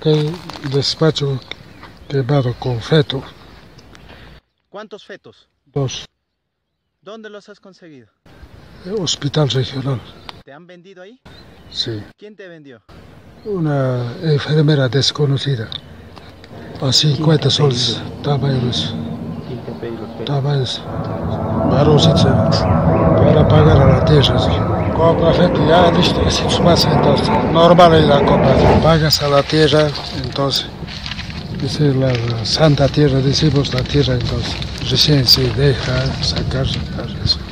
aquel despacho quemado con feto. ¿Cuántos fetos? 2. ¿Dónde los has conseguido? Hospital regional. ¿Te han vendido ahí? Sí. ¿Quién te vendió? Una enfermera desconocida. A 50 soles. Tabayos. Tabayos. Barosica. Para pagar a la tierra. Compra feto, ya listo. Así es más entonces. Normal es la compra. Pagas a la tierra, entonces. Es la santa tierra, decimos la tierra, entonces. Recién se deja sacar eso.